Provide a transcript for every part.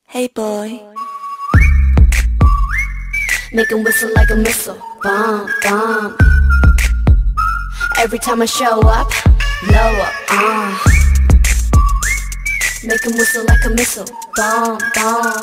Hey boy. Make him whistle like a missile. Bomb, bomb. Every time I show up, blow up, Make him whistle like a missile. Bomb, bomb.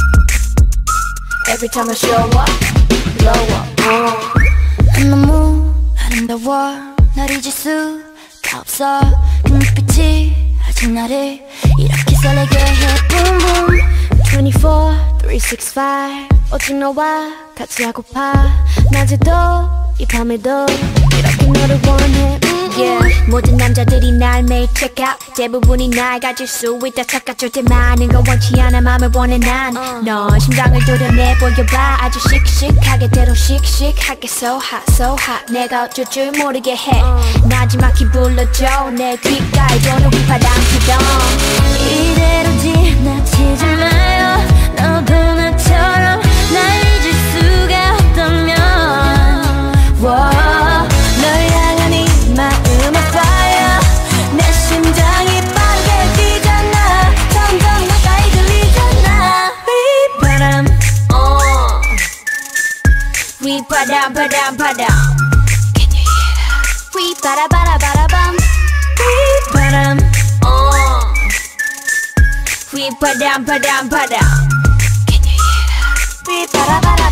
Every time I show up, blow up, 너무 아름다워 날 잊을 수가 없어 그 눈빛이 아직 나를 이렇게 설레게 해 Boom boom 24, 365 오직 너와 같이 하고파 낮에도 이 밤에도 이렇게 너를 원해 Yeah. 모든 남자들이 날 매일 check out 대부분이 날 가질 수 있다 착각 절대 많은 건 원치 않아 맘을 원해 난 넌 심장을 도려내 보여봐 아주 씩씩하게 대로 씩씩하게 So hot so hot 내가 어쩔 줄 모르게 해 나지막히 불러줘 내 귓가에 도는 휘파람 기동 이대로 지나치지 마요 너도 나처럼 날 잊을 수가 없다면 널 향한 이 마음의 fire 내 심장이 빠르게 뛰잖아 점점 가까이 들리잖아 휘바람 휘바람 바람 바람 Can you hear that? 휘바라바라바라밤 휘바람 휘바람 바람 바람 Can you hear that? 휘바라바라